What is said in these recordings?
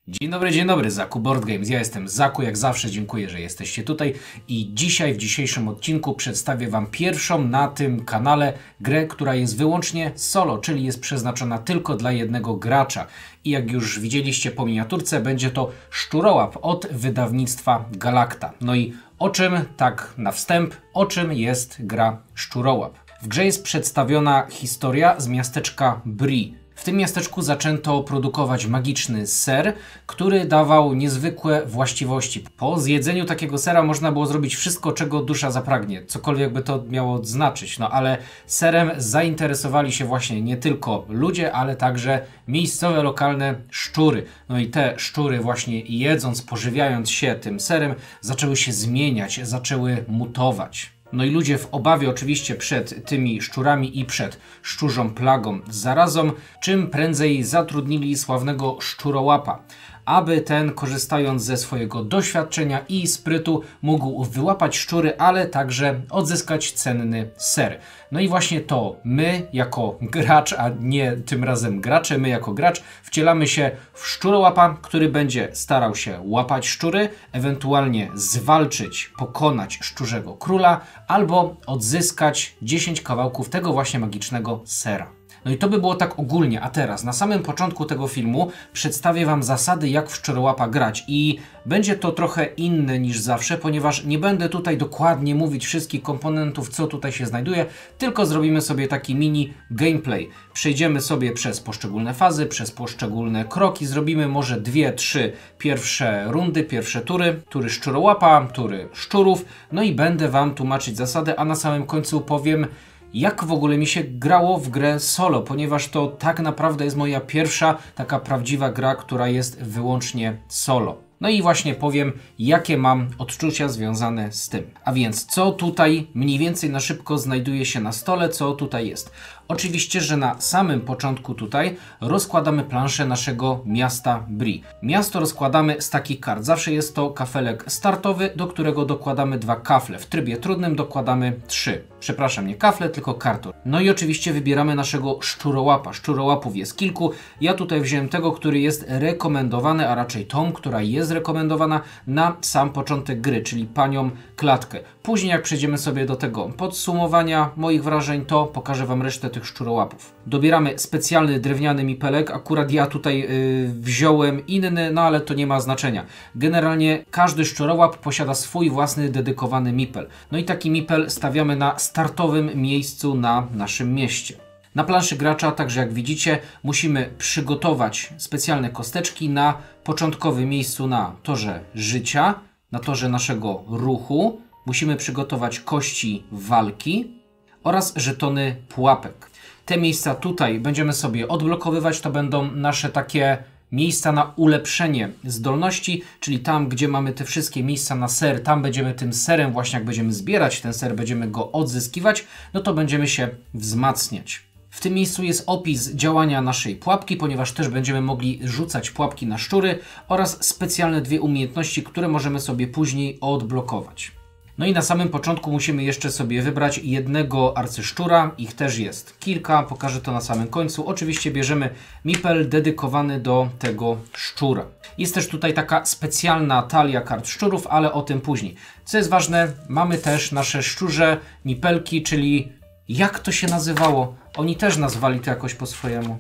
Dzień dobry, Zaku Board Games. Ja jestem Zaku, jak zawsze dziękuję, że jesteście tutaj i dzisiaj w dzisiejszym odcinku przedstawię Wam pierwszą na tym kanale grę, która jest wyłącznie solo, czyli jest przeznaczona tylko dla jednego gracza. I jak już widzieliście po miniaturce, będzie to Szczurołap od wydawnictwa Galacta. No i o czym, tak na wstęp, o czym jest gra Szczurołap? W grze jest przedstawiona historia z miasteczka Bree. W tym miasteczku zaczęto produkować magiczny ser, który dawał niezwykłe właściwości. Po zjedzeniu takiego sera można było zrobić wszystko, czego dusza zapragnie, cokolwiek by to miało znaczyć. No ale serem zainteresowali się właśnie nie tylko ludzie, ale także miejscowe, lokalne szczury. No i te szczury właśnie jedząc, pożywiając się tym serem, zaczęły się zmieniać, zaczęły mutować. No i ludzie w obawie oczywiście przed tymi szczurami i przed szczurzą plagą, zarazą, czym prędzej zatrudnili sławnego Szczurołapa, aby ten, korzystając ze swojego doświadczenia i sprytu, mógł wyłapać szczury, ale także odzyskać cenny ser. No i właśnie to my jako gracz, a nie tym razem gracze, my jako gracz wcielamy się w Szczurołapa, który będzie starał się łapać szczury, ewentualnie zwalczyć, pokonać szczurzego króla albo odzyskać 10 kawałków tego właśnie magicznego sera. No i to by było tak ogólnie, a teraz na samym początku tego filmu przedstawię Wam zasady, jak w Szczurołapa grać i będzie to trochę inne niż zawsze, ponieważ nie będę tutaj dokładnie mówić wszystkich komponentów, co tutaj się znajduje, tylko zrobimy sobie taki mini gameplay. Przejdziemy sobie przez poszczególne fazy, przez poszczególne kroki, zrobimy może 2-3 pierwsze rundy, pierwsze tury Szczurołapa, tury szczurów, no i będę Wam tłumaczyć zasady, a na samym końcu powiem, jak w ogóle mi się grało w grę solo, ponieważ to tak naprawdę jest moja pierwsza taka prawdziwa gra, która jest wyłącznie solo. No i właśnie powiem, jakie mam odczucia związane z tym. A więc, co tutaj mniej więcej na szybko znajduje się na stole, co tutaj jest? Oczywiście, że na samym początku tutaj rozkładamy planszę naszego miasta Bree. Miasto rozkładamy z takich kart. Zawsze jest to kafelek startowy, do którego dokładamy 2 kafle. W trybie trudnym dokładamy 3. Przepraszam, nie kafle, tylko karton. No i oczywiście wybieramy naszego Szczurołapa. Szczurołapów jest kilku. Ja tutaj wziąłem tego, który jest rekomendowany, a raczej tą, która jest rekomendowana na sam początek gry, czyli panią Klatkę. Później jak przejdziemy sobie do tego podsumowania moich wrażeń, to pokażę Wam resztę tych Szczurołapów. Dobieramy specjalny drewniany mipelek, akurat ja tutaj wziąłem inny, no ale to nie ma znaczenia. Generalnie każdy Szczurołap posiada swój własny dedykowany mipel. No i taki mipel stawiamy na startowym miejscu na naszym mieście. Na planszy gracza, także jak widzicie, musimy przygotować specjalne kosteczki na początkowym miejscu na torze życia, na torze naszego ruchu. Musimy przygotować kości walki oraz żetony pułapek. Te miejsca tutaj będziemy sobie odblokowywać, to będą nasze takie miejsca na ulepszenie zdolności, czyli tam, gdzie mamy te wszystkie miejsca na ser, tam będziemy tym serem, właśnie jak będziemy zbierać ten ser, będziemy go odzyskiwać, no to będziemy się wzmacniać. W tym miejscu jest opis działania naszej pułapki, ponieważ też będziemy mogli rzucać pułapki na szczury oraz specjalne 2 umiejętności, które możemy sobie później odblokować. No i na samym początku musimy jeszcze sobie wybrać jednego arcyszczura, ich też jest kilka, pokażę to na samym końcu. Oczywiście bierzemy mipel dedykowany do tego szczura. Jest też tutaj taka specjalna talia kart szczurów, ale o tym później. Co jest ważne, mamy też nasze szczurze mipelki, czyli jak to się nazywało? Oni też nazwali to jakoś po swojemu.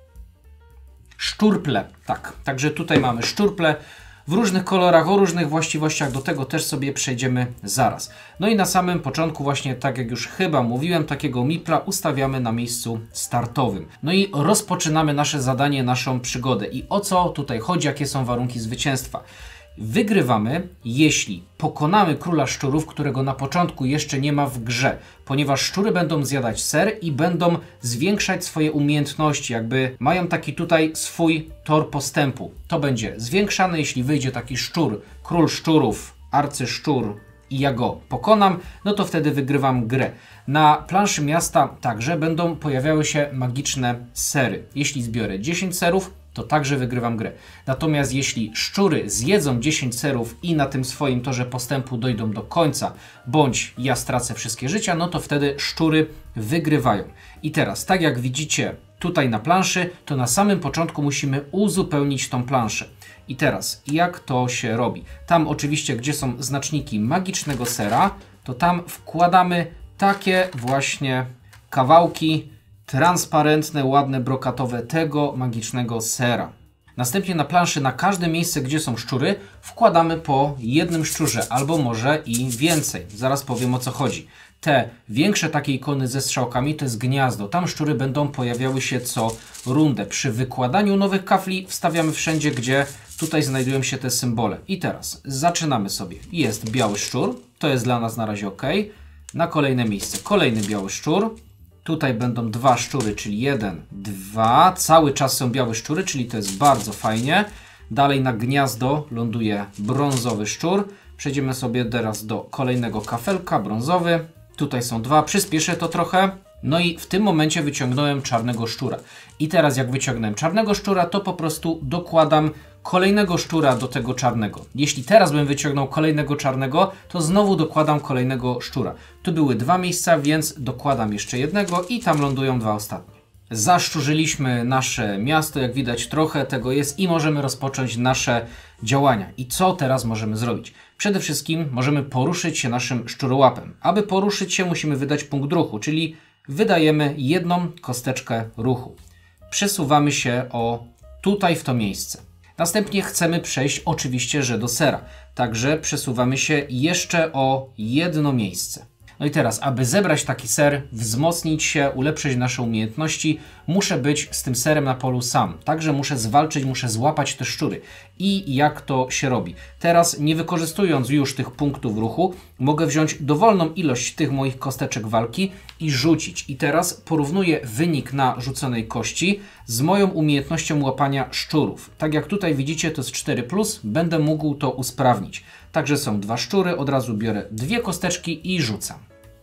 Szczurple, tak. Także tutaj mamy szczurple w różnych kolorach, o różnych właściwościach, do tego też sobie przejdziemy zaraz. No i na samym początku właśnie, tak jak już chyba mówiłem, takiego mipla ustawiamy na miejscu startowym. No i rozpoczynamy nasze zadanie, naszą przygodę. I o co tutaj chodzi, jakie są warunki zwycięstwa? Wygrywamy, jeśli pokonamy króla szczurów, którego na początku jeszcze nie ma w grze, ponieważ szczury będą zjadać ser i będą zwiększać swoje umiejętności, jakby mają taki tutaj swój tor postępu. To będzie zwiększane, jeśli wyjdzie taki szczur, król szczurów, arcyszczur i ja go pokonam, no to wtedy wygrywam grę. Na planszy miasta także będą pojawiały się magiczne sery. Jeśli zbiorę 10 serów, to także wygrywam grę. Natomiast jeśli szczury zjedzą 10 serów i na tym swoim torze postępu dojdą do końca, bądź ja stracę wszystkie życia, no to wtedy szczury wygrywają. I teraz, tak jak widzicie tutaj na planszy, to na samym początku musimy uzupełnić tą planszę. I teraz, jak to się robi? Tam oczywiście, gdzie są znaczniki magicznego sera, to tam wkładamy takie właśnie kawałki transparentne, ładne, brokatowe tego magicznego sera. Następnie na planszy, na każde miejsce, gdzie są szczury, wkładamy po jednym szczurze, albo może i więcej. Zaraz powiem, o co chodzi. Te większe takie ikony ze strzałkami to jest gniazdo. Tam szczury będą pojawiały się co rundę. Przy wykładaniu nowych kafli wstawiamy wszędzie, gdzie tutaj znajdują się te symbole. I teraz zaczynamy sobie. Jest biały szczur, to jest dla nas na razie ok. Na kolejne miejsce kolejny biały szczur. Tutaj będą dwa szczury, czyli 1, 2. Cały czas są białe szczury, czyli to jest bardzo fajnie. Dalej na gniazdo ląduje brązowy szczur. Przejdziemy sobie teraz do kolejnego kafelka, brązowy. Tutaj są dwa, przyspieszę to trochę. No i w tym momencie wyciągnąłem czarnego szczura. I teraz jak wyciągnąłem czarnego szczura, to po prostu dokładam kolejnego szczura do tego czarnego. Jeśli teraz bym wyciągnął kolejnego czarnego, to znowu dokładam kolejnego szczura. Tu były dwa miejsca, więc dokładam jeszcze jednego i tam lądują dwa ostatnie. Zaszczurzyliśmy nasze miasto, jak widać trochę tego jest i możemy rozpocząć nasze działania. I co teraz możemy zrobić? Przede wszystkim możemy poruszyć się naszym szczurołapem. Aby poruszyć się, musimy wydać punkt ruchu, czyli wydajemy jedną kosteczkę ruchu. Przesuwamy się tutaj w to miejsce. Następnie chcemy przejść oczywiście, że do sera. Także przesuwamy się jeszcze o jedno miejsce. No i teraz, aby zebrać taki ser, wzmocnić się, ulepszyć nasze umiejętności, muszę być z tym serem na polu sam. Także muszę zwalczyć, muszę złapać te szczury. I jak to się robi? Teraz, nie wykorzystując już tych punktów ruchu, mogę wziąć dowolną ilość tych moich kosteczek walki i rzucić. I teraz porównuję wynik na rzuconej kości z moją umiejętnością łapania szczurów. Tak jak tutaj widzicie, to jest 4+, będę mógł to usprawnić. Także są dwa szczury, od razu biorę dwie kosteczki i rzucam.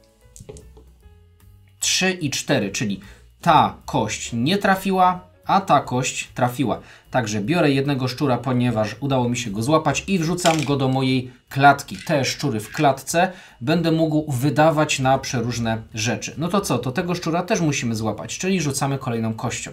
3 i 4, czyli ta kość nie trafiła, a ta kość trafiła. Także biorę jednego szczura, ponieważ udało mi się go złapać i wrzucam go do mojej klatki. Te szczury w klatce będę mógł wydawać na przeróżne rzeczy. No to co? To tego szczura też musimy złapać, czyli rzucamy kolejną kością.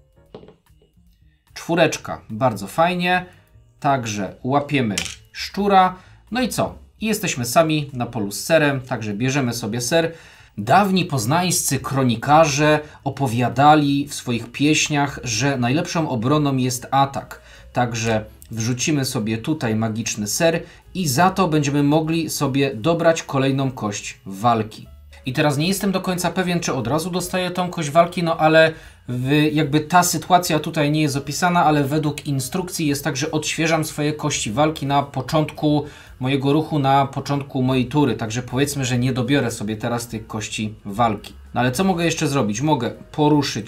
4, bardzo fajnie. Także łapiemy szczura. No i co? I jesteśmy sami na polu z serem, także bierzemy sobie ser. Dawni poznańscy kronikarze opowiadali w swoich pieśniach, że najlepszą obroną jest atak. Także wrzucimy sobie tutaj magiczny ser i za to będziemy mogli sobie dobrać kolejną kość walki. I teraz nie jestem do końca pewien, czy od razu dostaję tą kość walki, no ale jakby ta sytuacja tutaj nie jest opisana, ale według instrukcji jest tak, że odświeżam swoje kości walki na początku mojego ruchu, na początku mojej tury. Także powiedzmy, że nie dobiorę sobie teraz tych kości walki. No ale co mogę jeszcze zrobić? Mogę poruszyć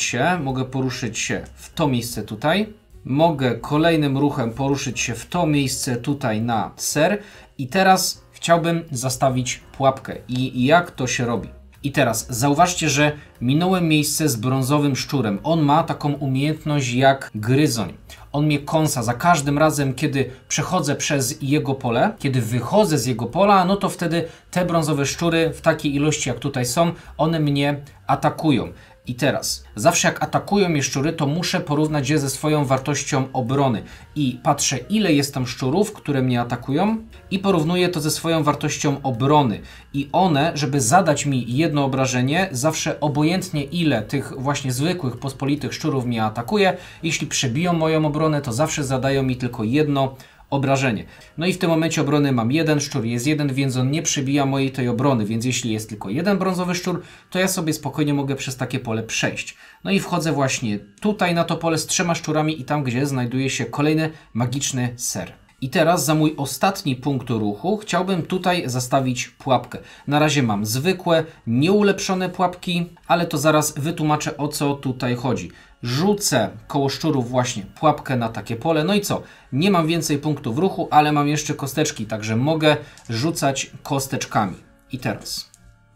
się w to miejsce tutaj. Mogę kolejnym ruchem poruszyć się w to miejsce tutaj na ser. I teraz chciałbym zastawić pułapkę. I jak to się robi? I teraz zauważcie, że minąłem miejsce z brązowym szczurem. On ma taką umiejętność jak gryzoń. On mnie kąsa za każdym razem, kiedy przechodzę przez jego pole, kiedy wychodzę z jego pola, no to wtedy te brązowe szczury w takiej ilości jak tutaj są, one mnie atakują. I teraz, zawsze jak atakują mnie szczury, to muszę porównać je ze swoją wartością obrony. I patrzę, ile jest tam szczurów, które mnie atakują i porównuję to ze swoją wartością obrony. I one, żeby zadać mi jedno obrażenie, zawsze obojętnie ile tych właśnie zwykłych, pospolitych szczurów mnie atakuje, jeśli przebiją moją obronę, to zawsze zadają mi tylko jedno obrażenie. No i w tym momencie obrony mam jeden, szczur jest jeden, więc on nie przebija mojej tej obrony, więc jeśli jest tylko jeden brązowy szczur, to ja sobie spokojnie mogę przez takie pole przejść. No i wchodzę właśnie tutaj na to pole z 3 szczurami i tam, gdzie znajduje się kolejny magiczny ser. I teraz za mój ostatni punkt ruchu chciałbym tutaj zastawić pułapkę. Na razie mam zwykłe, nieulepszone pułapki, ale to zaraz wytłumaczę, o co tutaj chodzi. Rzucę koło szczurów właśnie pułapkę na takie pole. No i co? Nie mam więcej punktów ruchu, ale mam jeszcze kosteczki, także mogę rzucać kosteczkami. I teraz.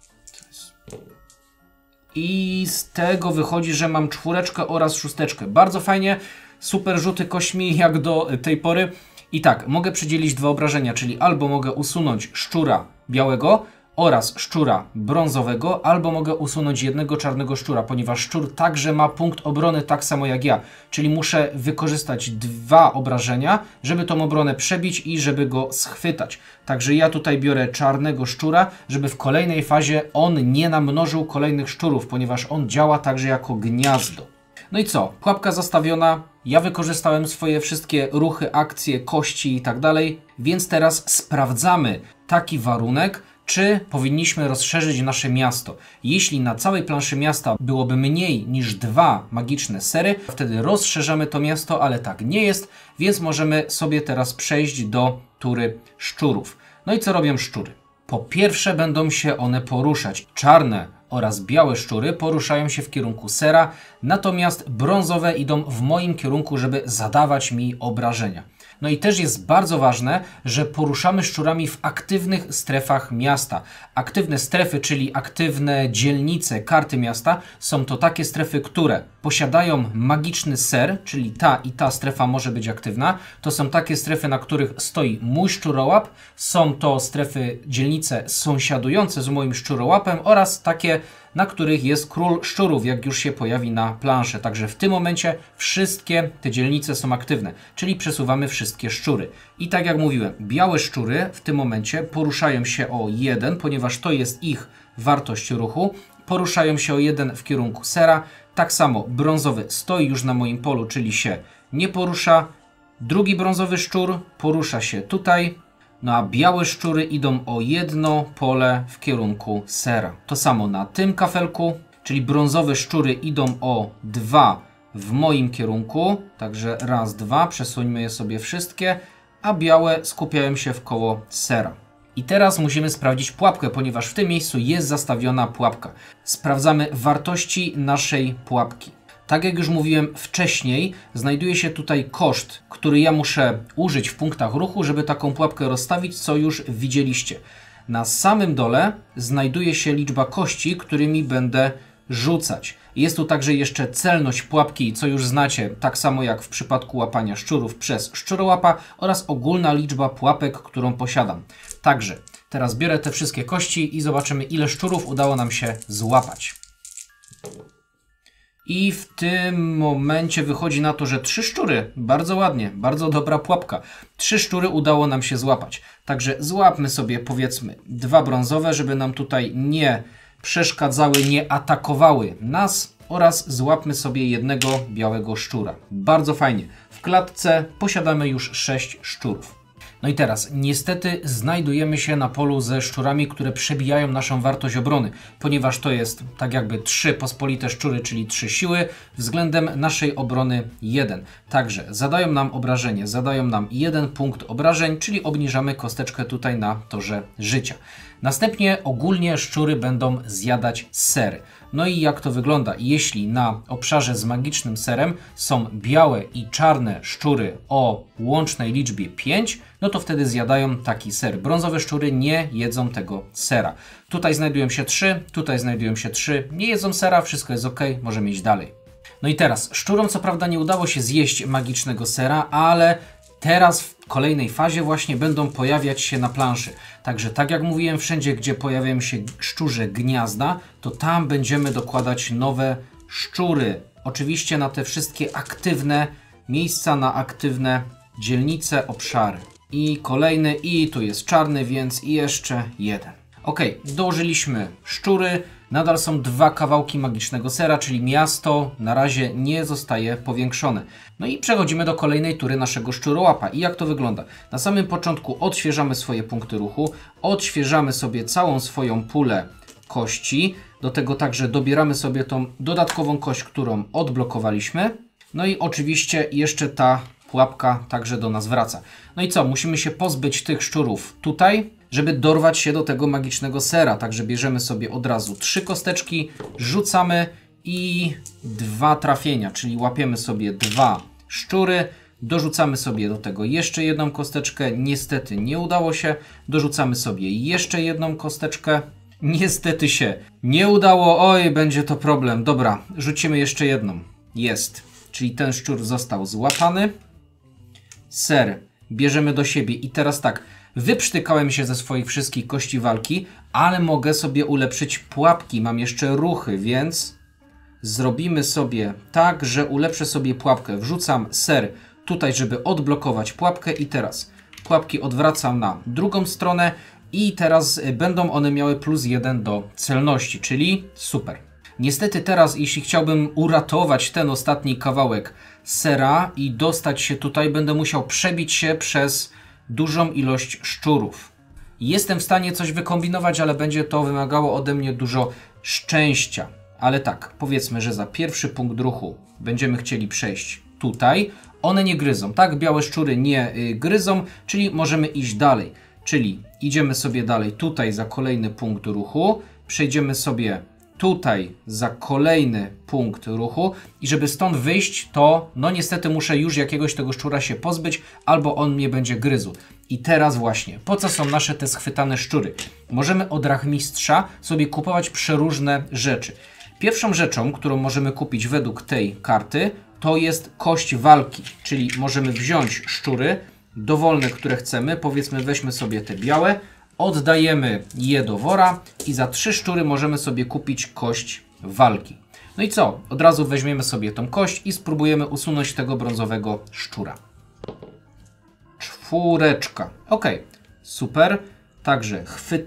I z tego wychodzi, że mam 4 oraz 6. Bardzo fajnie, super rzuty kośćmi jak do tej pory. I tak, mogę przydzielić 2 obrażenia, czyli albo mogę usunąć szczura białego, oraz szczura brązowego, albo mogę usunąć jednego czarnego szczura, ponieważ szczur także ma punkt obrony tak samo jak ja, czyli muszę wykorzystać 2 obrażenia, żeby tą obronę przebić i żeby go schwytać. Także ja tutaj biorę czarnego szczura, żeby w kolejnej fazie on nie namnożył kolejnych szczurów, ponieważ on działa także jako gniazdo. No i co? Pułapka zastawiona, ja wykorzystałem swoje wszystkie ruchy, akcje, kości i tak dalej, więc teraz sprawdzamy taki warunek, czy powinniśmy rozszerzyć nasze miasto. Jeśli na całej planszy miasta byłoby mniej niż 2 magiczne sery, wtedy rozszerzamy to miasto, ale tak nie jest, więc możemy sobie teraz przejść do tury szczurów. No i co robią szczury? Po pierwsze będą się one poruszać. Czarne oraz białe szczury poruszają się w kierunku sera, natomiast brązowe idą w moim kierunku, żeby zadawać mi obrażenia. No i też jest bardzo ważne, że poruszamy szczurami w aktywnych strefach miasta. Aktywne strefy, czyli aktywne dzielnice, karty miasta, są to takie strefy, które posiadają magiczny ser, czyli ta i ta strefa może być aktywna. To są takie strefy, na których stoi mój szczurołap. Są to strefy, dzielnice sąsiadujące z moim szczurołapem oraz takie, na których jest król szczurów, jak już się pojawi na planszy. Także w tym momencie wszystkie te dzielnice są aktywne, czyli przesuwamy wszystkie szczury. I tak jak mówiłem, białe szczury w tym momencie poruszają się o 1, ponieważ to jest ich wartość ruchu. Poruszają się o 1 w kierunku sera. Tak samo brązowy stoi już na moim polu, czyli się nie porusza. Drugi brązowy szczur porusza się tutaj. No a białe szczury idą o 1 pole w kierunku sera. To samo na tym kafelku, czyli brązowe szczury idą o 2 w moim kierunku. Także raz, 2, przesuńmy je sobie wszystkie, a białe skupiają się wkoło sera. I teraz musimy sprawdzić pułapkę, ponieważ w tym miejscu jest zastawiona pułapka. Sprawdzamy wartości naszej pułapki. Tak jak już mówiłem wcześniej, znajduje się tutaj koszt, który ja muszę użyć w punktach ruchu, żeby taką pułapkę rozstawić, co już widzieliście. Na samym dole znajduje się liczba kości, którymi będę rzucać. Jest tu także jeszcze celność pułapki, co już znacie, tak samo jak w przypadku łapania szczurów przez szczurołapa, oraz ogólna liczba pułapek, którą posiadam. Także teraz biorę te wszystkie kości i zobaczymy, ile szczurów udało nam się złapać. I w tym momencie wychodzi na to, że 3 szczury. Bardzo ładnie, bardzo dobra pułapka. 3 szczury udało nam się złapać. Także złapmy sobie, powiedzmy, 2 brązowe, żeby nam tutaj nie przeszkadzały, nie atakowały nas, oraz złapmy sobie 1 białego szczura. Bardzo fajnie. W klatce posiadamy już 6 szczurów. No i teraz niestety znajdujemy się na polu ze szczurami, które przebijają naszą wartość obrony, ponieważ to jest tak jakby 3 pospolite szczury, czyli 3 siły, względem naszej obrony 1. Także zadają nam obrażenie, zadają nam 1 punkt obrażeń, czyli obniżamy kosteczkę tutaj na torze życia. Następnie ogólnie szczury będą zjadać sery. No i jak to wygląda? Jeśli na obszarze z magicznym serem są białe i czarne szczury o łącznej liczbie 5, no to wtedy zjadają taki ser. Brązowe szczury nie jedzą tego sera. Tutaj znajdują się 3, tutaj znajdują się 3, nie jedzą sera, wszystko jest ok, możemy iść dalej. No i teraz, szczurom co prawda nie udało się zjeść magicznego sera, ale teraz w kolejnej fazie właśnie będą pojawiać się na planszy. Także tak jak mówiłem, wszędzie gdzie pojawiają się szczurze gniazda, to tam będziemy dokładać nowe szczury. Oczywiście na te wszystkie aktywne miejsca, na aktywne dzielnice, obszary. I kolejny, i tu jest czarny, więc jeszcze 1. Ok, dołożyliśmy szczury. Nadal są 2 kawałki magicznego sera, czyli miasto na razie nie zostaje powiększone. No i przechodzimy do kolejnej tury naszego szczurołapa. I jak to wygląda? Na samym początku odświeżamy swoje punkty ruchu, odświeżamy sobie całą swoją pulę kości. Do tego także dobieramy sobie tą dodatkową kość, którą odblokowaliśmy. No i oczywiście jeszcze ta pułapka także do nas wraca. No i co? Musimy się pozbyć tych szczurów tutaj, żeby dorwać się do tego magicznego sera. Także bierzemy sobie od razu 3 kosteczki, rzucamy i 2 trafienia, czyli łapiemy sobie 2 szczury, dorzucamy sobie do tego jeszcze 1 kosteczkę, niestety nie udało się, dorzucamy sobie jeszcze 1 kosteczkę, niestety się nie udało, oj, będzie to problem. Dobra, rzucimy jeszcze 1, jest, czyli ten szczur został złapany, ser bierzemy do siebie i teraz tak, Wyprztykałem się ze swoich wszystkich kości walki, ale mogę sobie ulepszyć pułapki. Mam jeszcze ruchy, więc zrobimy sobie tak, że ulepszę sobie pułapkę. Wrzucam ser tutaj, żeby odblokować pułapkę i teraz pułapki odwracam na drugą stronę i teraz będą one miały +1 do celności, czyli super. Niestety teraz, jeśli chciałbym uratować ten ostatni kawałek sera i dostać się tutaj, będę musiał przebić się przez dużą ilość szczurów. Jestem w stanie coś wykombinować, ale będzie to wymagało ode mnie dużo szczęścia. Ale tak, powiedzmy, że za pierwszy punkt ruchu będziemy chcieli przejść tutaj. One nie gryzą, tak? Białe szczury nie gryzą, czyli możemy iść dalej. Czyli idziemy sobie dalej tutaj za kolejny punkt ruchu, przejdziemy sobie tutaj za kolejny punkt ruchu i żeby stąd wyjść, to no niestety muszę już jakiegoś tego szczura się pozbyć, albo on mnie będzie gryzł. I teraz właśnie, po co są nasze te schwytane szczury? Możemy od rachmistrza sobie kupować przeróżne rzeczy. Pierwszą rzeczą, którą możemy kupić według tej karty, to jest kość walki, czyli możemy wziąć szczury dowolne, które chcemy, powiedzmy weźmy sobie te białe, oddajemy je do wora i za 3 szczury możemy sobie kupić kość walki. No i co? Od razu weźmiemy sobie tą kość i spróbujemy usunąć tego brązowego szczura. 4. Ok, super. Także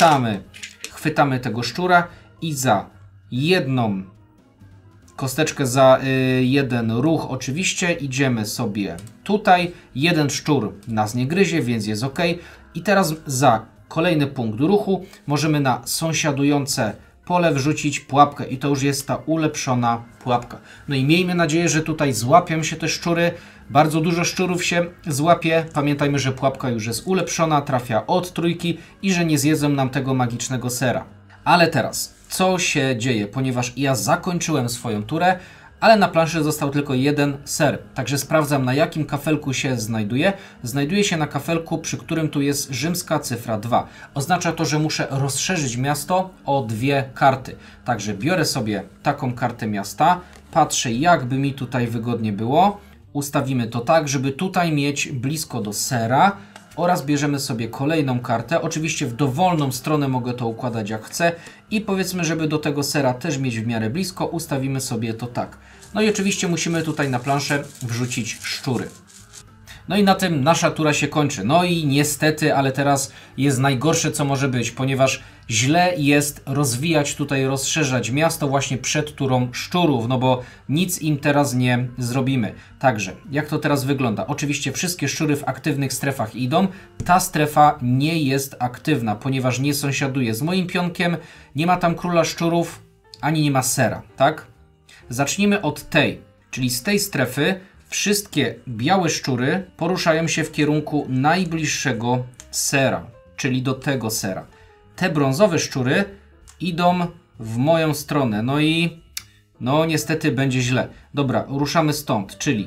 chwytamy tego szczura i za jedną kosteczkę, za jeden ruch oczywiście idziemy sobie tutaj. Jeden szczur nas nie gryzie, więc jest ok. I teraz za kolejny punkt ruchu możemy na sąsiadujące pole wrzucić pułapkę i to już jest ta ulepszona pułapka. No i miejmy nadzieję, że tutaj złapią się te szczury. Bardzo dużo szczurów się złapie. Pamiętajmy, że pułapka już jest ulepszona, trafia od 3 i że nie zjedzą nam tego magicznego sera. Ale teraz, co się dzieje? Ponieważ ja zakończyłem swoją turę, ale na planszy został tylko jeden ser. Także sprawdzam, na jakim kafelku się znajduje. Znajduje się na kafelku, przy którym tu jest rzymska cyfra 2. Oznacza to, że muszę rozszerzyć miasto o 2 karty. Także biorę sobie taką kartę miasta, patrzę, jakby mi tutaj wygodnie było. Ustawimy to tak, żeby tutaj mieć blisko do sera. Oraz bierzemy sobie kolejną kartę. Oczywiście w dowolną stronę mogę to układać jak chcę. I powiedzmy, żeby do tego sera też mieć w miarę blisko, ustawimy sobie to tak. No i oczywiście musimy tutaj na planszę wrzucić szczury. No i na tym nasza tura się kończy. No i niestety, ale teraz jest najgorsze, co może być, ponieważ źle jest rozwijać tutaj, rozszerzać miasto właśnie przed turą szczurów, no bo nic im teraz nie zrobimy. Także, jak to teraz wygląda? Oczywiście wszystkie szczury w aktywnych strefach idą. Ta strefa nie jest aktywna, ponieważ nie sąsiaduje z moim pionkiem, nie ma tam króla szczurów, ani nie ma sera, tak? Zacznijmy od tej, czyli z tej strefy wszystkie białe szczury poruszają się w kierunku najbliższego sera, czyli do tego sera. Te brązowe szczury idą w moją stronę, no i no niestety będzie źle. Dobra, ruszamy stąd, czyli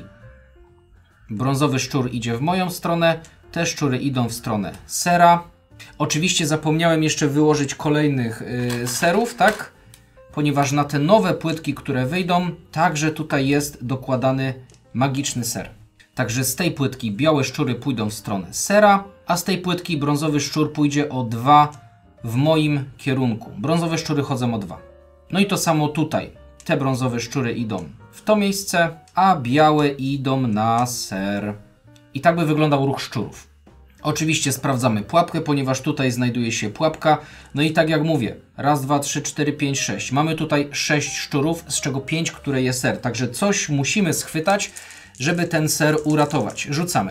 brązowy szczur idzie w moją stronę, te szczury idą w stronę sera. Oczywiście zapomniałem jeszcze wyłożyć kolejnych serów, tak? Ponieważ na te nowe płytki, które wyjdą, także tutaj jest dokładany magiczny ser. Także z tej płytki białe szczury pójdą w stronę sera, a z tej płytki brązowy szczur pójdzie o 2 w moim kierunku. Brązowe szczury chodzą o 2. No i to samo tutaj. Te brązowe szczury idą w to miejsce, a białe idą na ser. I tak by wyglądał ruch szczurów. Oczywiście sprawdzamy pułapkę, ponieważ tutaj znajduje się pułapka. No i tak jak mówię, raz, 2, 3, 4, 5, 6. Mamy tutaj 6 szczurów, z czego 5, które je ser. Także coś musimy schwytać, żeby ten ser uratować. Rzucamy.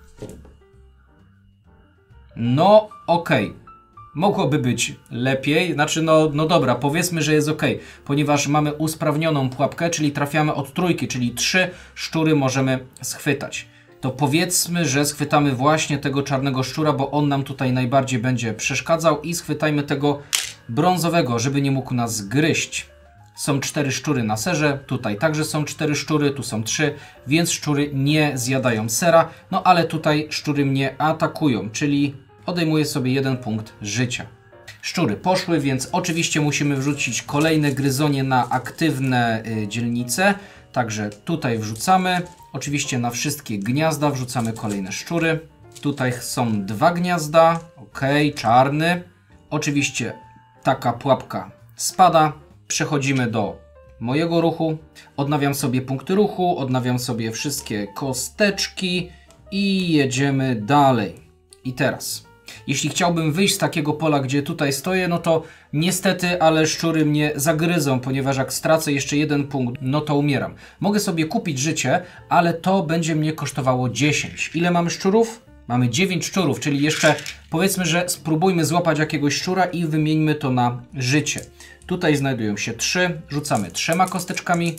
No okej. Mogłoby być lepiej, znaczy no dobra, powiedzmy, że jest ok, ponieważ mamy usprawnioną pułapkę, czyli trafiamy od 3, czyli 3 szczury możemy schwytać. To powiedzmy, że schwytamy właśnie tego czarnego szczura, bo on nam tutaj najbardziej będzie przeszkadzał i schwytajmy tego brązowego, żeby nie mógł nas gryźć. Są 4 szczury na serze, tutaj także są 4 szczury, tu są 3, więc szczury nie zjadają sera, no ale tutaj szczury mnie atakują, czyli odejmuję sobie 1 punkt życia. Szczury poszły, więc oczywiście musimy wrzucić kolejne gryzonie na aktywne dzielnice. Także tutaj wrzucamy. Oczywiście na wszystkie gniazda wrzucamy kolejne szczury. Tutaj są 2 gniazda. Ok, czarny. Oczywiście taka pułapka spada. Przechodzimy do mojego ruchu. Odnawiam sobie punkty ruchu, odnawiam sobie wszystkie kosteczki i jedziemy dalej. I teraz, jeśli chciałbym wyjść z takiego pola, gdzie tutaj stoję, no to niestety, ale szczury mnie zagryzą, ponieważ jak stracę jeszcze 1 punkt, no to umieram. Mogę sobie kupić życie, ale to będzie mnie kosztowało 10. Ile mamy szczurów? Mamy 9 szczurów, czyli jeszcze powiedzmy, że spróbujmy złapać jakiegoś szczura i wymieńmy to na życie. Tutaj znajdują się 3, rzucamy 3 kosteczkami.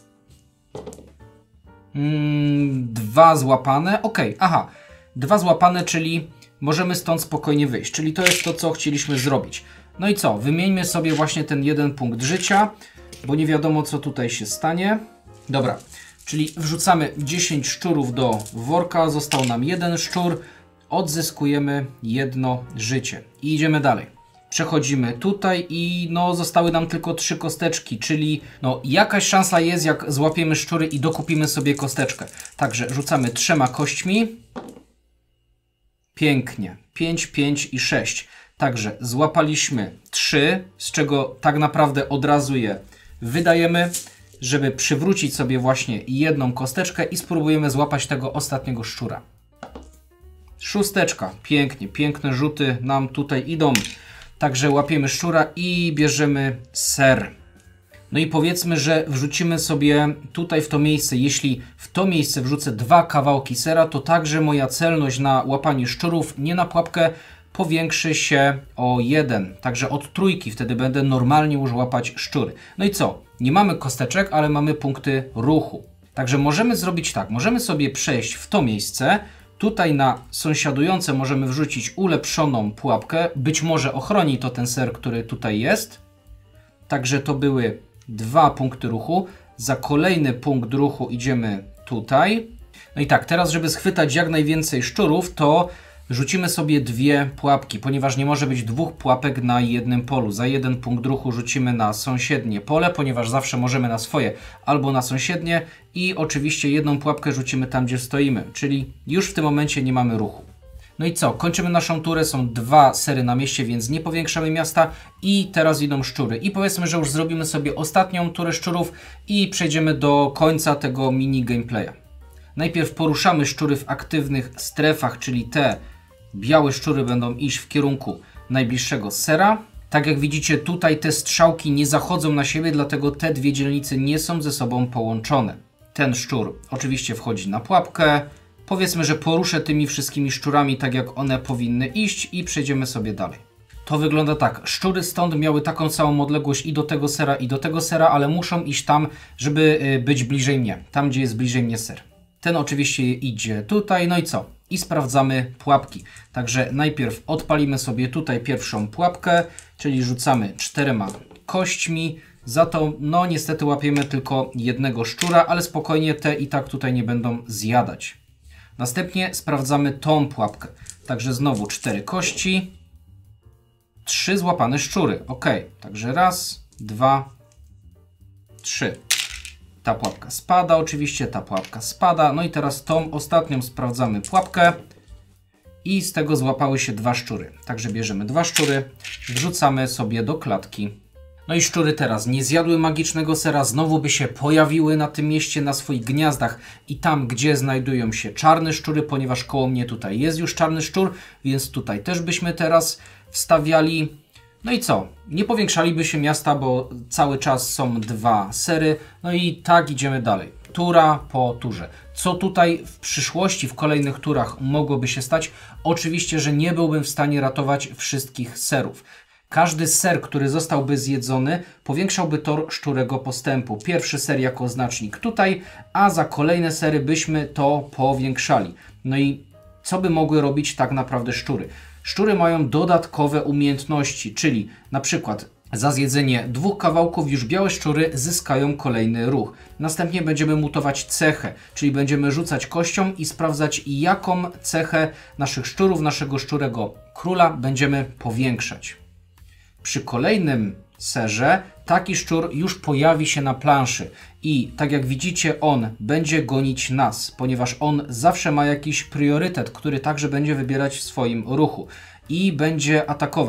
2 złapane, ok, aha, 2 złapane, czyli możemy stąd spokojnie wyjść, czyli to jest to, co chcieliśmy zrobić. No i co, wymieńmy sobie właśnie ten 1 punkt życia, bo nie wiadomo, co tutaj się stanie. Dobra, czyli wrzucamy 10 szczurów do worka, został nam 1 szczur, odzyskujemy 1 życie i idziemy dalej. Przechodzimy tutaj i no zostały nam tylko 3 kosteczki, czyli no jakaś szansa jest, jak złapiemy szczury i dokupimy sobie kosteczkę. Także rzucamy 3 kośćmi. Pięknie. 5, 5 i 6. Także złapaliśmy 3, z czego tak naprawdę od razu je wydajemy, żeby przywrócić sobie właśnie 1 kosteczkę i spróbujemy złapać tego ostatniego szczura. 6. Pięknie, piękne rzuty nam tutaj idą. Także łapiemy szczura i bierzemy ser. No i powiedzmy, że wrzucimy sobie tutaj w to miejsce, jeśli w to miejsce wrzucę 2 kawałki sera, to także moja celność na łapanie szczurów, nie na pułapkę, powiększy się o 1. Także od 3 wtedy będę normalnie już łapać szczury. No i co? Nie mamy kosteczek, ale mamy punkty ruchu. Także możemy zrobić tak, możemy sobie przejść w to miejsce. Tutaj na sąsiadujące możemy wrzucić ulepszoną pułapkę. Być może ochroni to ten ser, który tutaj jest. Także to były 2 punkty ruchu. Za kolejny punkt ruchu idziemy tutaj. No i tak, teraz żeby schwytać jak najwięcej szczurów, to rzucimy sobie 2 pułapki, ponieważ nie może być 2 pułapek na jednym polu. Za 1 punkt ruchu rzucimy na sąsiednie pole, ponieważ zawsze możemy na swoje albo na sąsiednie i oczywiście 1 pułapkę rzucimy tam, gdzie stoimy, czyli już w tym momencie nie mamy ruchu. No i co? Kończymy naszą turę, są 2 sery na mieście, więc nie powiększamy miasta i teraz idą szczury. I powiedzmy, że już zrobimy sobie ostatnią turę szczurów i przejdziemy do końca tego mini gameplaya. Najpierw poruszamy szczury w aktywnych strefach, czyli te białe szczury będą iść w kierunku najbliższego sera. Tak jak widzicie, tutaj te strzałki nie zachodzą na siebie, dlatego te 2 dzielnice nie są ze sobą połączone. Ten szczur oczywiście wchodzi na pułapkę. Powiedzmy, że poruszę tymi wszystkimi szczurami tak jak one powinny iść i przejdziemy sobie dalej. To wygląda tak. Szczury stąd miały taką samą odległość i do tego sera, ale muszą iść tam, żeby być bliżej mnie. Tam, gdzie jest bliżej mnie ser. Ten oczywiście idzie tutaj, no i co? I sprawdzamy pułapki. Także najpierw odpalimy sobie tutaj pierwszą pułapkę, czyli rzucamy 4 kośćmi. Za to, no niestety łapiemy tylko 1 szczura, ale spokojnie te i tak tutaj nie będą zjadać. Następnie sprawdzamy tą pułapkę. Także znowu 4 kości, 3 złapane szczury. Ok, także raz, 2, 3. Ta pułapka spada oczywiście, ta pułapka spada. No i teraz tą ostatnią sprawdzamy pułapkę i z tego złapały się 2 szczury. Także bierzemy 2 szczury, wrzucamy sobie do klatki. No i szczury teraz nie zjadły magicznego sera, znowu by się pojawiły na tym mieście, na swoich gniazdach i tam, gdzie znajdują się czarne szczury, ponieważ koło mnie tutaj jest już czarny szczur, więc tutaj też byśmy teraz wstawiali. No i co? Nie powiększaliby się miasta, bo cały czas są 2 sery. No i tak idziemy dalej. Tura po turze. Co tutaj w przyszłości, w kolejnych turach mogłoby się stać? Oczywiście, że nie byłbym w stanie ratować wszystkich serów. Każdy ser, który zostałby zjedzony, powiększałby tor szczurego postępu. Pierwszy ser jako znacznik tutaj, a za kolejne sery byśmy to powiększali. No i co by mogły robić tak naprawdę szczury? Szczury mają dodatkowe umiejętności, czyli na przykład za zjedzenie 2 kawałków już białe szczury zyskają kolejny ruch. Następnie będziemy mutować cechę, czyli będziemy rzucać kością i sprawdzać, jaką cechę naszych szczurów, naszego szczurego króla będziemy powiększać. Przy kolejnym serze taki szczur już pojawi się na planszy i tak jak widzicie, on będzie gonić nas, ponieważ on zawsze ma jakiś priorytet, który także będzie wybierać w swoim ruchu i będzie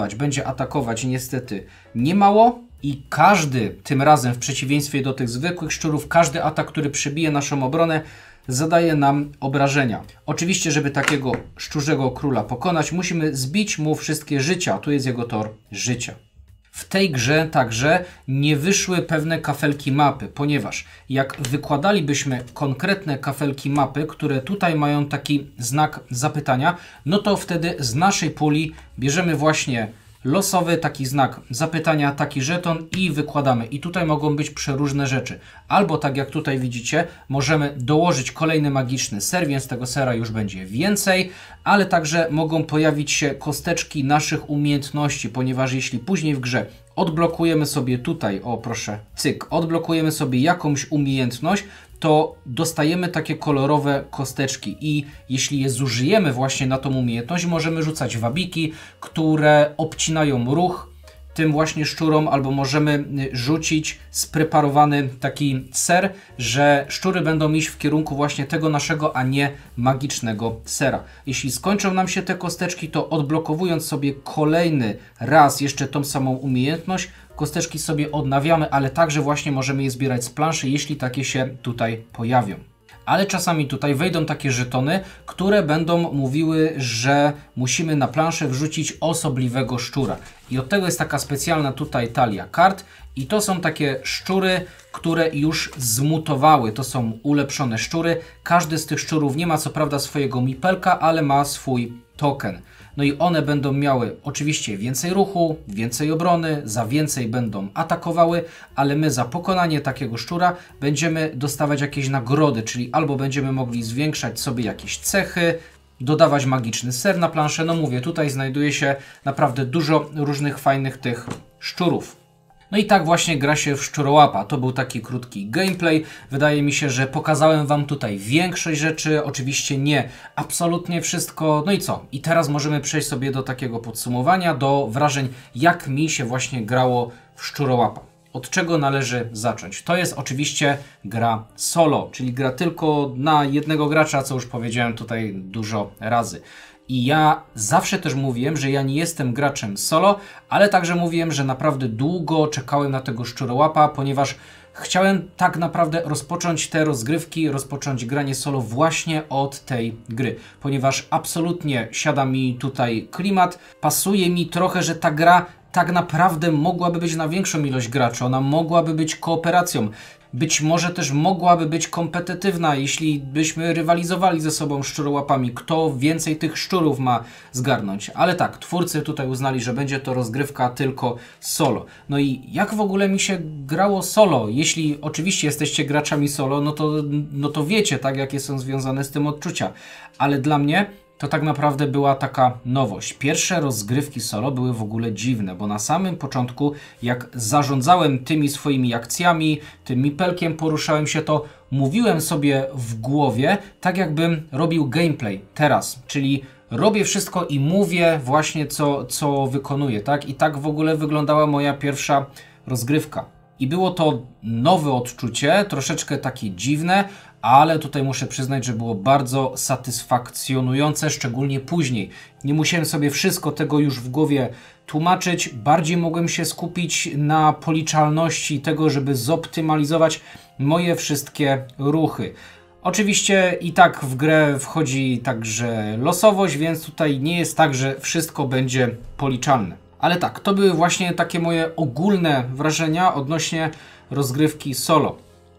atakować niestety niemało i każdy, tym razem w przeciwieństwie do tych zwykłych szczurów, każdy atak, który przebije naszą obronę, zadaje nam obrażenia. Oczywiście, żeby takiego szczurzego króla pokonać, musimy zbić mu wszystkie życia. Tu jest jego tor życia. W tej grze także nie wyszły pewne kafelki mapy, ponieważ jak wykładalibyśmy konkretne kafelki mapy, które tutaj mają taki znak zapytania, no to wtedy z naszej puli bierzemy właśnie losowy taki znak zapytania, taki żeton i wykładamy. I tutaj mogą być przeróżne rzeczy. Albo tak jak tutaj widzicie, możemy dołożyć kolejny magiczny ser, więc tego sera już będzie więcej, ale także mogą pojawić się kosteczki naszych umiejętności, ponieważ jeśli później w grze odblokujemy sobie tutaj, o proszę, cyk, odblokujemy sobie jakąś umiejętność, to dostajemy takie kolorowe kosteczki i jeśli je zużyjemy właśnie na tą umiejętność, możemy rzucać wabiki, które obcinają ruch tym właśnie szczurom, albo możemy rzucić spreparowany taki ser, że szczury będą iść w kierunku właśnie tego naszego, a nie magicznego sera. Jeśli skończą nam się te kosteczki, to odblokowując sobie kolejny raz jeszcze tą samą umiejętność, kosteczki sobie odnawiamy, ale także właśnie możemy je zbierać z planszy, jeśli takie się tutaj pojawią. Ale czasami tutaj wejdą takie żetony, które będą mówiły, że musimy na planszę wrzucić osobliwego szczura. I od tego jest taka specjalna tutaj talia kart. I to są takie szczury, które już zmutowały. To są ulepszone szczury. Każdy z tych szczurów nie ma co prawda swojego mipelka, ale ma swój token. No i one będą miały oczywiście więcej ruchu, więcej obrony, za więcej będą atakowały, ale my za pokonanie takiego szczura będziemy dostawać jakieś nagrody, czyli albo będziemy mogli zwiększać sobie jakieś cechy, dodawać magiczny ser na planszę. No mówię, tutaj znajduje się naprawdę dużo różnych fajnych tych szczurów. No i tak właśnie gra się w Szczurołapa. To był taki krótki gameplay. Wydaje mi się, że pokazałem Wam tutaj większość rzeczy. Oczywiście nie absolutnie wszystko. No i co? I teraz możemy przejść sobie do takiego podsumowania, do wrażeń, jak mi się właśnie grało w Szczurołapa. Od czego należy zacząć? To jest oczywiście gra solo, czyli gra tylko na jednego gracza, co już powiedziałem tutaj dużo razy. I ja zawsze też mówiłem, że ja nie jestem graczem solo, ale także mówiłem, że naprawdę długo czekałem na tego Szczurołapa, ponieważ chciałem tak naprawdę rozpocząć te rozgrywki, rozpocząć granie solo właśnie od tej gry, ponieważ absolutnie siada mi tutaj klimat, pasuje mi trochę, że ta gra tak naprawdę mogłaby być na większą ilość graczy, ona mogłaby być kooperacją. Być może też mogłaby być kompetytywna, jeśli byśmy rywalizowali ze sobą szczurołapami, kto więcej tych szczurów ma zgarnąć. Ale tak, twórcy tutaj uznali, że będzie to rozgrywka tylko solo. No i jak w ogóle mi się grało solo? Jeśli oczywiście jesteście graczami solo, no to wiecie, tak, jakie są związane z tym odczucia. Ale dla mnie to tak naprawdę była taka nowość. Pierwsze rozgrywki solo były w ogóle dziwne, bo na samym początku, jak zarządzałem tymi swoimi akcjami, tym mipelkiem poruszałem się, to mówiłem sobie w głowie, tak jakbym robił gameplay teraz, czyli robię wszystko i mówię właśnie co wykonuję, tak? I tak w ogóle wyglądała moja pierwsza rozgrywka. I było to nowe odczucie, troszeczkę takie dziwne, ale tutaj muszę przyznać, że było bardzo satysfakcjonujące, szczególnie później. Nie musiałem sobie wszystko tego już w głowie tłumaczyć, bardziej mogłem się skupić na policzalności tego, żeby zoptymalizować moje wszystkie ruchy. Oczywiście i tak w grę wchodzi także losowość, więc tutaj nie jest tak, że wszystko będzie policzalne. Ale tak, to były właśnie takie moje ogólne wrażenia odnośnie rozgrywki solo.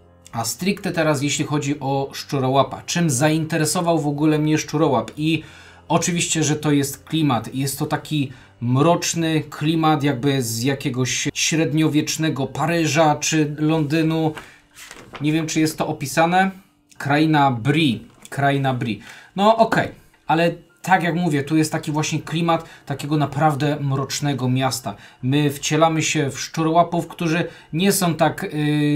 A stricte teraz jeśli chodzi o Szczurołapa. Czym zainteresował w ogóle mnie Szczurołap? I oczywiście, że to jest klimat. Jest to taki mroczny klimat jakby z jakiegoś średniowiecznego Paryża czy Londynu. Nie wiem, czy jest to opisane. Kraina Brie. No okej, ale tak jak mówię, tu jest taki właśnie klimat takiego naprawdę mrocznego miasta. My wcielamy się w szczurołapów, którzy nie są tak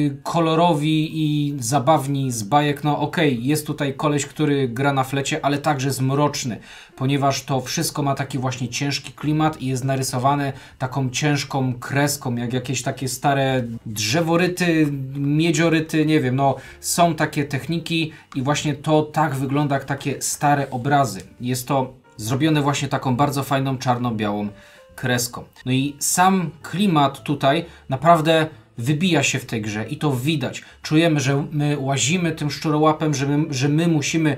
kolorowi i zabawni z bajek. No okej, jest tutaj koleś, który gra na flecie, ale także jest mroczny, ponieważ to wszystko ma taki właśnie ciężki klimat i jest narysowane taką ciężką kreską, jak jakieś takie stare drzeworyty, miedzioryty, nie wiem, no są takie techniki i właśnie to tak wygląda jak takie stare obrazy. Jest to zrobione właśnie taką bardzo fajną czarno-białą kreską. No i sam klimat tutaj naprawdę wybija się w tej grze i to widać. Czujemy, że my łazimy tym szczurołapem, że my musimy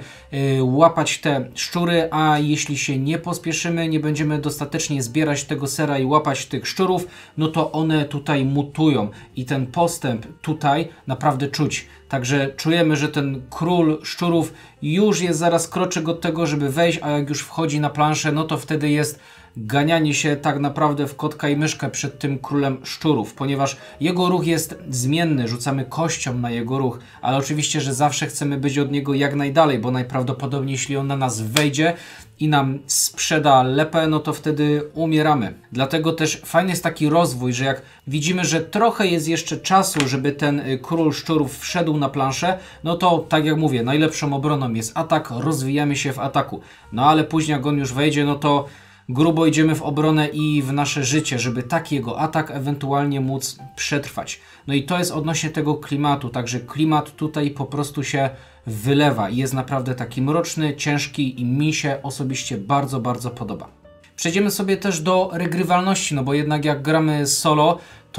łapać te szczury, a jeśli się nie pospieszymy, nie będziemy dostatecznie zbierać tego sera i łapać tych szczurów, no to one tutaj mutują i ten postęp tutaj naprawdę czuć. Także czujemy, że ten król szczurów już jest zaraz kroczek od tego, żeby wejść, a jak już wchodzi na planszę, no to wtedy jest ganianie się tak naprawdę w kotka i myszkę przed tym królem szczurów, ponieważ jego ruch jest zmienny, rzucamy kością na jego ruch, ale oczywiście, że zawsze chcemy być od niego jak najdalej, bo najprawdopodobniej jeśli on na nas wejdzie i nam sprzeda lepę, no to wtedy umieramy. Dlatego też fajny jest taki rozwój, że jak widzimy, że trochę jest jeszcze czasu, żeby ten król szczurów wszedł na planszę, no to tak jak mówię, najlepszą obroną jest atak, rozwijamy się w ataku. No ale później jak on już wejdzie, no to grubo idziemy w obronę i w nasze życie, żeby taki jego atak ewentualnie móc przetrwać. No i to jest odnośnie tego klimatu, także klimat tutaj po prostu się wylewa i jest naprawdę taki mroczny, ciężki i mi się osobiście bardzo, bardzo podoba. Przejdziemy sobie też do regrywalności, no bo jednak jak gramy solo,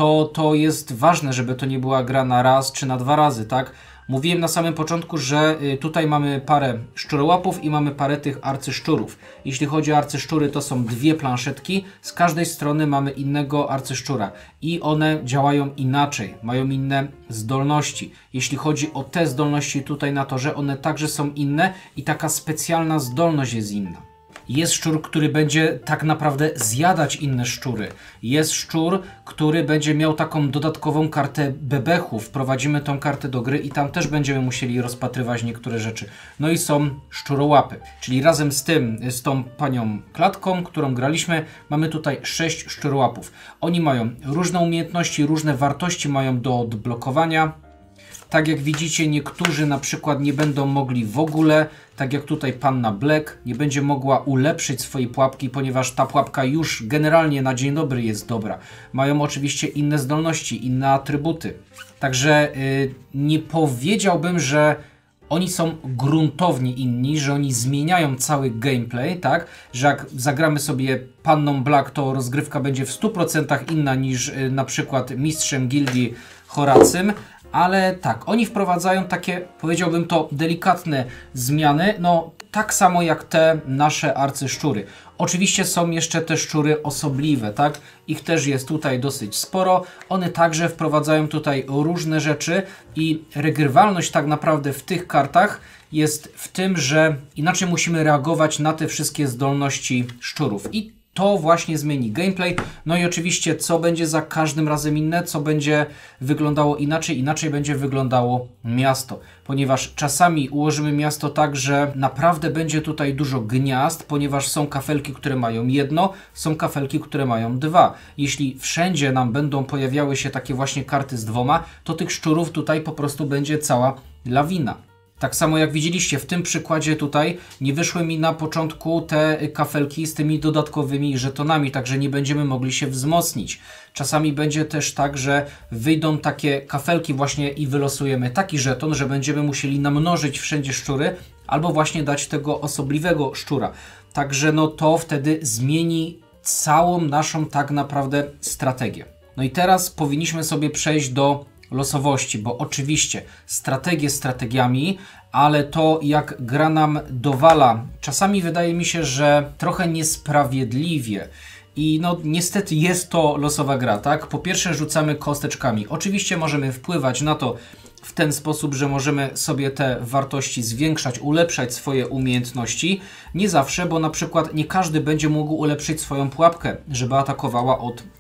to jest ważne, żeby to nie była gra na raz czy na dwa razy, tak? Mówiłem na samym początku, że tutaj mamy parę szczurołapów i mamy parę tych arcyszczurów. Jeśli chodzi o arcyszczury, to są dwie planszetki. Z każdej strony mamy innego arcyszczura i one działają inaczej, mają inne zdolności. Jeśli chodzi o te zdolności tutaj na torze, one także są inne i taka specjalna zdolność jest inna. Jest szczur, który będzie tak naprawdę zjadać inne szczury. Jest szczur, który będzie miał taką dodatkową kartę bebechów. Wprowadzimy tą kartę do gry i tam też będziemy musieli rozpatrywać niektóre rzeczy. No i są szczurołapy. Czyli razem z tą panią klatką, którą graliśmy, mamy tutaj 6 szczurołapów. Oni mają różne umiejętności, różne wartości mają do odblokowania. Tak jak widzicie, niektórzy na przykład nie będą mogli w ogóle, tak jak tutaj panna Black, nie będzie mogła ulepszyć swojej pułapki, ponieważ ta pułapka już generalnie na dzień dobry jest dobra. Mają oczywiście inne zdolności, inne atrybuty. Także nie powiedziałbym, że oni są gruntownie inni, że oni zmieniają cały gameplay, tak? Że jak zagramy sobie panną Black, to rozgrywka będzie w 100% inna niż na przykład mistrzem gildii Horacym. Ale tak, oni wprowadzają takie, powiedziałbym to, delikatne zmiany, no tak samo jak te nasze arcyszczury. Oczywiście są jeszcze te szczury osobliwe, tak? Ich też jest tutaj dosyć sporo. One także wprowadzają tutaj różne rzeczy i regrywalność tak naprawdę w tych kartach jest w tym, że inaczej musimy reagować na te wszystkie zdolności szczurów. I to właśnie zmieni gameplay. No i oczywiście co będzie za każdym razem inne, co będzie wyglądało inaczej będzie wyglądało miasto. Ponieważ czasami ułożymy miasto tak, że naprawdę będzie tutaj dużo gniazd, ponieważ są kafelki, które mają jedno, są kafelki, które mają dwa. Jeśli wszędzie nam będą pojawiały się takie właśnie karty z dwoma, to tych szczurów tutaj po prostu będzie cała lawina. Tak samo jak widzieliście w tym przykładzie tutaj nie wyszły mi na początku te kafelki z tymi dodatkowymi żetonami, także nie będziemy mogli się wzmocnić. Czasami będzie też tak, że wyjdą takie kafelki właśnie i wylosujemy taki żeton, że będziemy musieli namnożyć wszędzie szczury albo właśnie dać tego osobliwego szczura. Także no to wtedy zmieni całą naszą tak naprawdę strategię. No i teraz powinniśmy sobie przejść do losowości, bo oczywiście strategie strategiami, ale to jak gra nam dowala, czasami wydaje mi się, że trochę niesprawiedliwie. I no niestety jest to losowa gra, tak? Po pierwsze rzucamy kosteczkami. Oczywiście możemy wpływać na to w ten sposób, że możemy sobie te wartości zwiększać, ulepszać swoje umiejętności. Nie zawsze, bo na przykład nie każdy będzie mógł ulepszyć swoją pułapkę, żeby atakowała od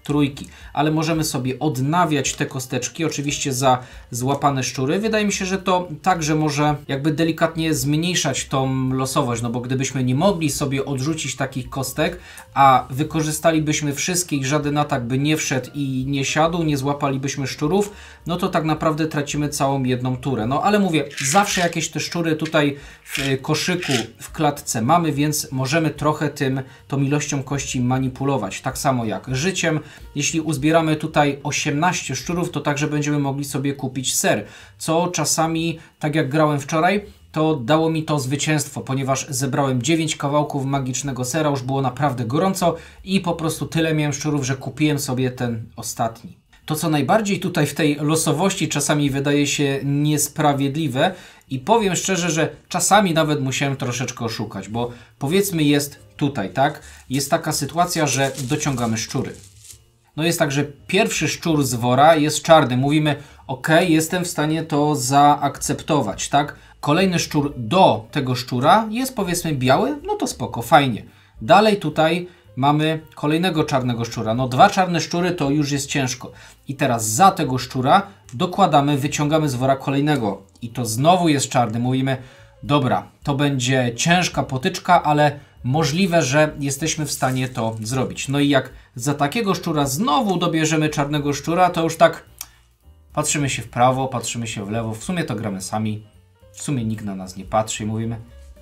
trójki. Ale możemy sobie odnawiać te kosteczki, oczywiście za złapane szczury. Wydaje mi się, że to także może jakby delikatnie zmniejszać tą losowość, no bo gdybyśmy nie mogli sobie odrzucić takich kostek, a wykorzystalibyśmy wszystkie i żaden atak by nie wszedł i nie siadł, nie złapalibyśmy szczurów, no to tak naprawdę tracimy całą jedną turę. No ale mówię, zawsze jakieś te szczury tutaj w koszyku, w klatce mamy, więc możemy trochę tą ilością kości manipulować. Tak samo jak życiem. Jeśli uzbieramy tutaj 18 szczurów, to także będziemy mogli sobie kupić ser, co czasami, tak jak grałem wczoraj, to dało mi to zwycięstwo, ponieważ zebrałem 9 kawałków magicznego sera, już było naprawdę gorąco i po prostu tyle miałem szczurów, że kupiłem sobie ten ostatni. To, co najbardziej tutaj w tej losowości czasami wydaje się niesprawiedliwe i powiem szczerze, że czasami nawet musiałem troszeczkę oszukać, bo powiedzmy jest tutaj, tak? Jest taka sytuacja, że dociągamy szczury. No jest tak, że pierwszy szczur z wora jest czarny. Mówimy, ok, jestem w stanie to zaakceptować, tak? Kolejny szczur do tego szczura jest powiedzmy biały, no to spoko, fajnie. Dalej tutaj mamy kolejnego czarnego szczura. No 2 czarne szczury to już jest ciężko. I teraz za tego szczura dokładamy, wyciągamy z wora kolejnego. I to znowu jest czarny. Mówimy, dobra, to będzie ciężka potyczka, ale możliwe, że jesteśmy w stanie to zrobić. No i jak za takiego szczura znowu dobierzemy czarnego szczura, to już tak patrzymy się w prawo, patrzymy się w lewo. W sumie to gramy sami. W sumie nikt na nas nie patrzy i mówimy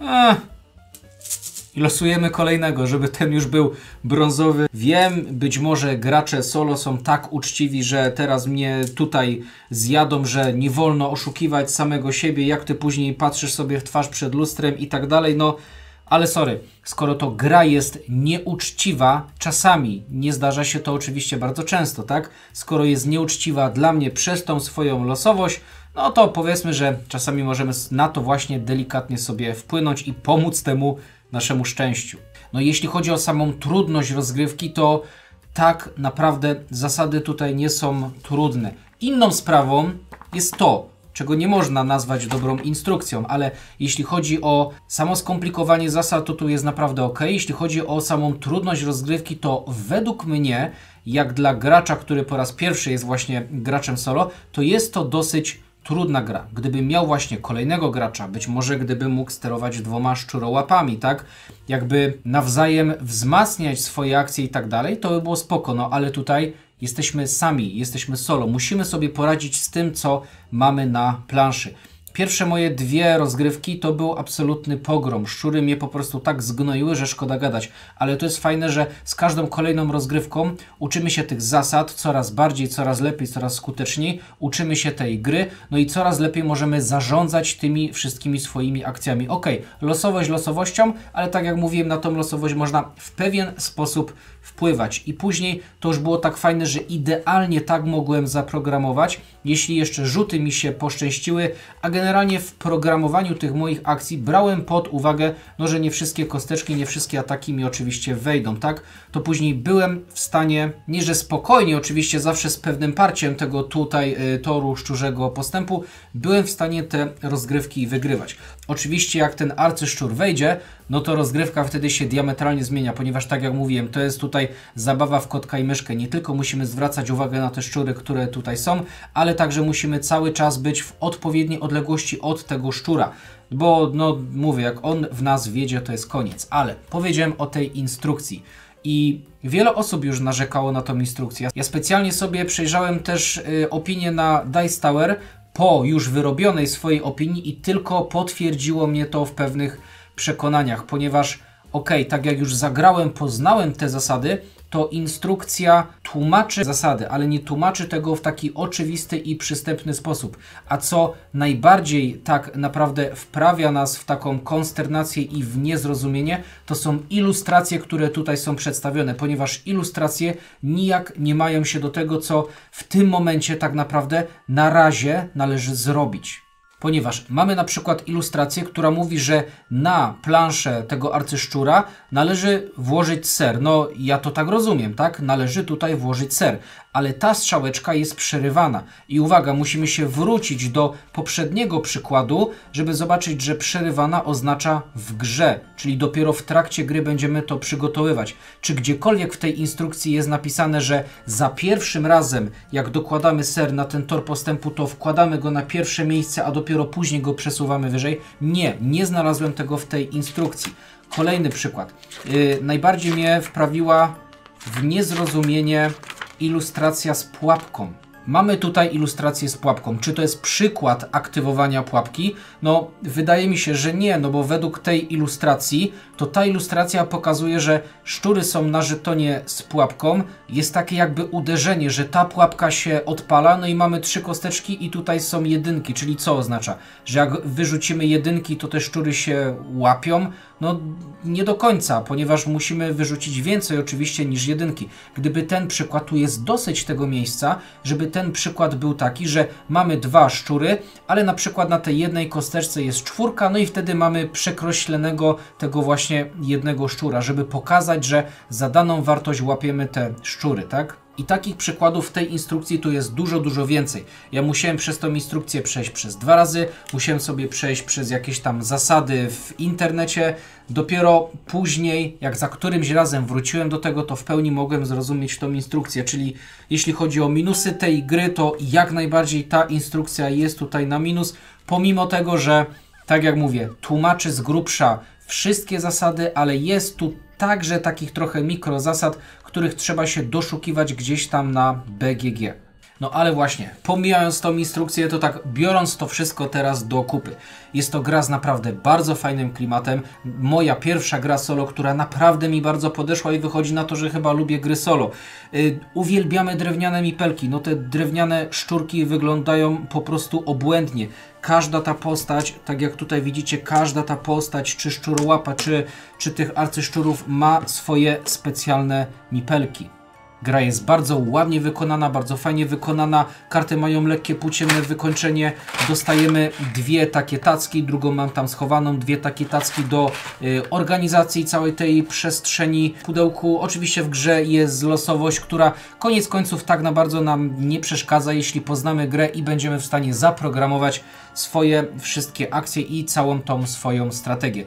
i losujemy kolejnego, żeby ten już był brązowy. Wiem, być może gracze solo są tak uczciwi, że teraz mnie tutaj zjadą, że nie wolno oszukiwać samego siebie, jak ty później patrzysz sobie w twarz przed lustrem i tak dalej, no ale sorry, skoro to gra jest nieuczciwa, czasami, nie zdarza się to oczywiście bardzo często, tak? Skoro jest nieuczciwa dla mnie przez tą swoją losowość, no to powiedzmy, że czasami możemy na to właśnie delikatnie sobie wpłynąć i pomóc temu naszemu szczęściu. No jeśli chodzi o samą trudność rozgrywki, to tak naprawdę zasady tutaj nie są trudne. Inną sprawą jest to, czego nie można nazwać dobrą instrukcją, ale jeśli chodzi o samo skomplikowanie zasad, to tu jest naprawdę ok. Jeśli chodzi o samą trudność rozgrywki, to według mnie, jak dla gracza, który po raz pierwszy jest właśnie graczem solo, to jest to dosyć trudna gra. Gdybym miał właśnie kolejnego gracza, być może gdybym mógł sterować 2 szczurołapami, tak? Jakby nawzajem wzmacniać swoje akcje i tak dalej, to by było spoko, no ale tutaj jesteśmy sami, jesteśmy solo. Musimy sobie poradzić z tym, co mamy na planszy. Pierwsze moje 2 rozgrywki to był absolutny pogrom. Szczury mnie po prostu tak zgnoiły, że szkoda gadać. Ale to jest fajne, że z każdą kolejną rozgrywką uczymy się tych zasad coraz bardziej, coraz lepiej, coraz skuteczniej. Uczymy się tej gry, no i coraz lepiej możemy zarządzać tymi wszystkimi swoimi akcjami. Ok, losowość losowością, ale tak jak mówiłem, na tą losowość można w pewien sposób wpływać. I później to już było tak fajne, że idealnie tak mogłem zaprogramować, jeśli jeszcze rzuty mi się poszczęściły, a generalnie w programowaniu tych moich akcji brałem pod uwagę, no, że nie wszystkie kosteczki, nie wszystkie ataki mi oczywiście wejdą, tak? To później byłem w stanie, nie że spokojnie, oczywiście zawsze z pewnym parciem tego tutaj toru szczurzego postępu, byłem w stanie te rozgrywki wygrywać. Oczywiście jak ten arcyszczur wejdzie, no to rozgrywka wtedy się diametralnie zmienia, ponieważ tak jak mówiłem, to jest tutaj zabawa w kotka i myszkę. Nie tylko musimy zwracać uwagę na te szczury, które tutaj są, ale także musimy cały czas być w odpowiedniej odległości od tego szczura. Bo no mówię, jak on w nas wjedzie, to jest koniec. Ale powiedziałem o tej instrukcji. I wiele osób już narzekało na tą instrukcję. Ja specjalnie sobie przejrzałem też opinię na Dice Tower po już wyrobionej swojej opinii i tylko potwierdziło mnie to w pewnych przekonaniach, ponieważ tak jak już zagrałem, poznałem te zasady, to instrukcja tłumaczy zasady, ale nie tłumaczy tego w taki oczywisty i przystępny sposób. A co najbardziej tak naprawdę wprawia nas w taką konsternację i w niezrozumienie, to są ilustracje, które tutaj są przedstawione, ponieważ ilustracje nijak nie mają się do tego, co w tym momencie tak naprawdę na razie należy zrobić. ponieważ mamy na przykład ilustrację, która mówi, że na planszę tego arcyszczura należy włożyć ser. No ja to tak rozumiem, tak? Należy tutaj włożyć ser, ale ta strzałeczka jest przerywana. I uwaga, musimy się wrócić do poprzedniego przykładu, żeby zobaczyć, że przerywana oznacza w grze, czyli dopiero w trakcie gry będziemy to przygotowywać. Czy gdziekolwiek w tej instrukcji jest napisane, że za pierwszym razem, jak dokładamy ser na ten tor postępu, to wkładamy go na pierwsze miejsce, a dopiero później go przesuwamy wyżej? Nie, nie znalazłem tego w tej instrukcji. Kolejny przykład. Najbardziej mnie wprawiła w niezrozumienie ilustracja z pułapką. Mamy tutaj ilustrację z pułapką. Czy to jest przykład aktywowania pułapki? No, wydaje mi się, że nie, no bo według tej ilustracji, to ta ilustracja pokazuje, że szczury są na żetonie z pułapką. Jest takie jakby uderzenie, że ta pułapka się odpala, no i mamy 3 kosteczki i tutaj są jedynki, czyli co oznacza? Że jak wyrzucimy jedynki, to te szczury się łapią? No, nie do końca, ponieważ musimy wyrzucić więcej oczywiście niż jedynki. Gdyby ten przykład, tu jest dosyć tego miejsca, żeby ten przykład był taki, że mamy 2 szczury, ale na przykład na tej jednej kosteczce jest 4, no i wtedy mamy przekreślonego tego właśnie jednego szczura, żeby pokazać, że za daną wartość łapiemy te szczury, tak? I takich przykładów w tej instrukcji tu jest dużo, dużo więcej. Ja musiałem przez tą instrukcję przejść przez 2 razy, musiałem sobie przejść przez jakieś tam zasady w internecie. Dopiero później, jak za którymś razem wróciłem do tego, to w pełni mogłem zrozumieć tą instrukcję. Czyli jeśli chodzi o minusy tej gry, to jak najbardziej ta instrukcja jest tutaj na minus, pomimo tego, że, tak jak mówię, tłumaczy z grubsza wszystkie zasady, ale jest tu także takich trochę mikrozasad, których trzeba się doszukiwać gdzieś tam na BGG. No ale właśnie, pomijając tą instrukcję, to tak biorąc to wszystko teraz do kupy. Jest to gra z naprawdę bardzo fajnym klimatem. Moja pierwsza gra solo, która naprawdę mi bardzo podeszła i wychodzi na to, że chyba lubię gry solo. Uwielbiamy drewniane mipelki. No te drewniane szczurki wyglądają po prostu obłędnie. Każda ta postać, tak jak tutaj widzicie, każda ta postać, czy szczurołapa, czy tych arcyszczurów ma swoje specjalne mipelki. Gra jest bardzo ładnie wykonana, bardzo fajnie wykonana. Karty mają lekkie płócienne wykończenie. Dostajemy 2 takie tacki, drugą mam tam schowaną, 2 takie tacki do organizacji całej tej przestrzeni. W pudełku oczywiście w grze jest losowość, która koniec końców tak na bardzo nam nie przeszkadza, jeśli poznamy grę i będziemy w stanie zaprogramować swoje wszystkie akcje i całą tą swoją strategię.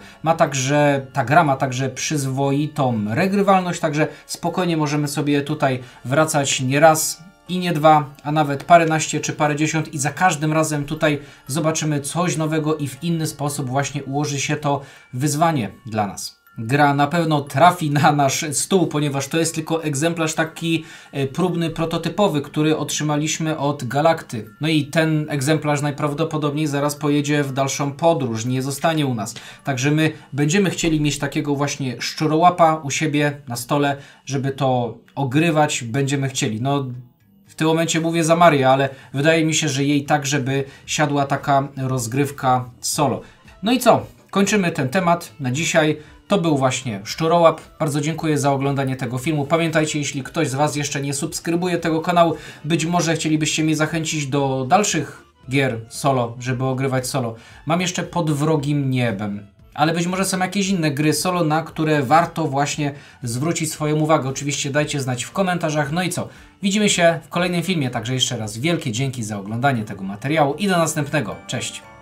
Ta gra ma także przyzwoitą regrywalność, także spokojnie możemy sobie tutaj wracać nie raz i nie 2, a nawet paręnaście czy parędziesiąt i za każdym razem tutaj zobaczymy coś nowego i w inny sposób właśnie ułoży się to wyzwanie dla nas. Gra na pewno trafi na nasz stół, ponieważ to jest tylko egzemplarz taki próbny, prototypowy, który otrzymaliśmy od Galakty. No i ten egzemplarz najprawdopodobniej zaraz pojedzie w dalszą podróż, nie zostanie u nas. Także my będziemy chcieli mieć takiego właśnie szczurołapa u siebie na stole, żeby to ogrywać, będziemy chcieli. No, w tym momencie mówię za Marię, ale wydaje mi się, że jej także by siadła taka rozgrywka solo. No i co? Kończymy ten temat na dzisiaj. To był właśnie Szczurołap. Bardzo dziękuję za oglądanie tego filmu. Pamiętajcie, jeśli ktoś z Was jeszcze nie subskrybuje tego kanału, być może chcielibyście mnie zachęcić do dalszych gier solo, żeby ogrywać solo. Mam jeszcze Pod wrogim niebem. Ale być może są jakieś inne gry solo, na które warto właśnie zwrócić swoją uwagę. Oczywiście dajcie znać w komentarzach. No i co? Widzimy się w kolejnym filmie. Także jeszcze raz wielkie dzięki za oglądanie tego materiału i do następnego. Cześć!